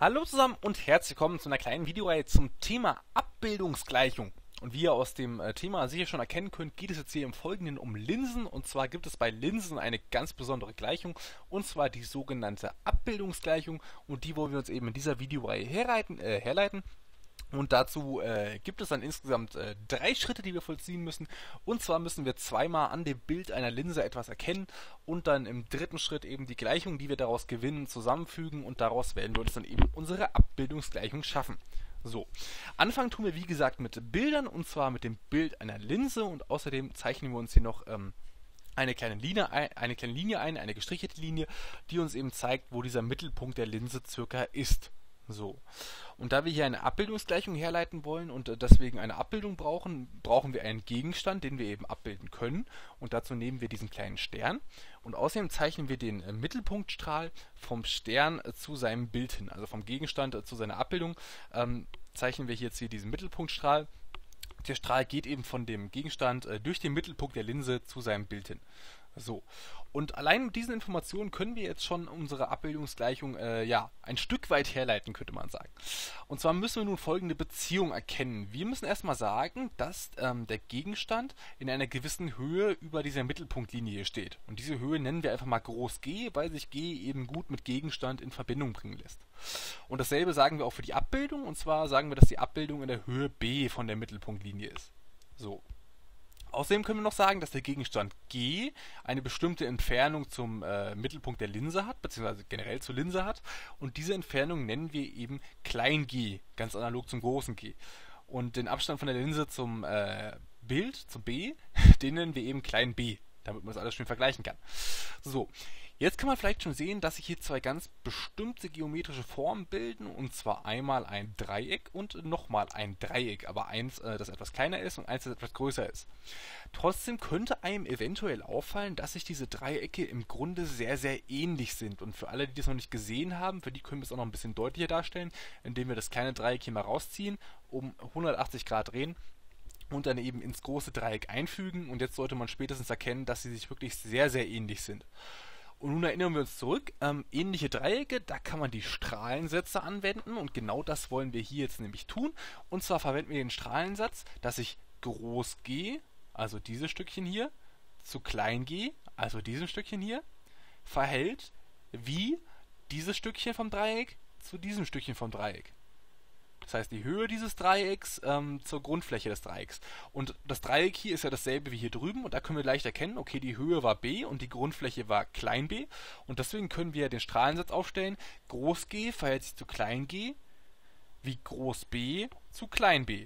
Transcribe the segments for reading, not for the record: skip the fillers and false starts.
Hallo zusammen und herzlich willkommen zu einer kleinen Videoreihe zum Thema Abbildungsgleichung. Und wie ihr aus dem Thema sicher schon erkennen könnt, geht es jetzt hier im Folgenden um Linsen. Und zwar gibt es bei Linsen eine ganz besondere Gleichung, und zwar die sogenannte Abbildungsgleichung. Und die wollen wir uns eben in dieser Videoreihe herleiten. Und dazu gibt es dann insgesamt 3 Schritte, die wir vollziehen müssen. Und zwar müssen wir zweimal an dem Bild einer Linse etwas erkennen und dann im dritten Schritt eben die Gleichung, die wir daraus gewinnen, zusammenfügen, und daraus werden wir uns dann eben unsere Abbildungsgleichung schaffen. So, anfangen tun wir wie gesagt mit Bildern, und zwar mit dem Bild einer Linse, und außerdem zeichnen wir uns hier noch eine kleine Linie ein, eine gestrichelte Linie, die uns eben zeigt, wo dieser Mittelpunkt der Linse circa ist. So, und da wir hier eine Abbildungsgleichung herleiten wollen und deswegen eine Abbildung brauchen wir einen Gegenstand, den wir eben abbilden können, und dazu nehmen wir diesen kleinen Stern, und außerdem zeichnen wir den Mittelpunktstrahl vom Stern zu seinem Bild hin, also vom Gegenstand zu seiner Abbildung zeichnen wir jetzt hier diesen Mittelpunktstrahl. Der Strahl geht eben von dem Gegenstand durch den Mittelpunkt der Linse zu seinem Bild hin. So, und allein mit diesen Informationen können wir jetzt schon unsere Abbildungsgleichung ein Stück weit herleiten, könnte man sagen. Und zwar müssen wir nun folgende Beziehung erkennen. Wir müssen erstmal sagen, dass der Gegenstand in einer gewissen Höhe über dieser Mittelpunktlinie steht. Und diese Höhe nennen wir einfach mal groß G, weil sich G eben gut mit Gegenstand in Verbindung bringen lässt. Und dasselbe sagen wir auch für die Abbildung, und zwar sagen wir, dass die Abbildung in der Höhe B von der Mittelpunktlinie ist. So. Außerdem können wir noch sagen, dass der Gegenstand G eine bestimmte Entfernung zum Mittelpunkt der Linse hat, beziehungsweise generell zur Linse hat, und diese Entfernung nennen wir eben klein g, ganz analog zum großen G. Und den Abstand von der Linse zum Bild, zum B, den nennen wir eben klein b, damit man das alles schön vergleichen kann. So, jetzt kann man vielleicht schon sehen, dass sich hier zwei ganz bestimmte geometrische Formen bilden, und zwar einmal ein Dreieck und nochmal ein Dreieck, aber eins, das etwas kleiner ist, und eins, das etwas größer ist. Trotzdem könnte einem eventuell auffallen, dass sich diese Dreiecke im Grunde sehr, sehr ähnlich sind, und für alle, die das noch nicht gesehen haben, für die können wir es auch noch ein bisschen deutlicher darstellen, indem wir das kleine Dreieck hier mal rausziehen, um 180 Grad drehen und dann eben ins große Dreieck einfügen, und jetzt sollte man spätestens erkennen, dass sie sich wirklich sehr, sehr ähnlich sind. Und nun erinnern wir uns zurück, ähnliche Dreiecke, da kann man die Strahlensätze anwenden, und genau das wollen wir hier jetzt nämlich tun. Und zwar verwenden wir den Strahlensatz, dass sich groß G, also dieses Stückchen hier, zu klein g, also diesem Stückchen hier, verhält wie dieses Stückchen vom Dreieck zu diesem Stückchen vom Dreieck. Das heißt, die Höhe dieses Dreiecks zur Grundfläche des Dreiecks. Und das Dreieck hier ist ja dasselbe wie hier drüben, und da können wir leicht erkennen, okay, die Höhe war b und die Grundfläche war klein b, und deswegen können wir den Strahlensatz aufstellen, groß G verhält sich zu klein g wie groß b zu klein b.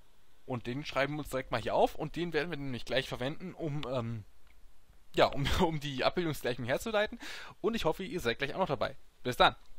Und den schreiben wir uns direkt mal hier auf, und den werden wir nämlich gleich verwenden, um die Abbildungsgleichung herzuleiten, und ich hoffe, ihr seid gleich auch noch dabei. Bis dann!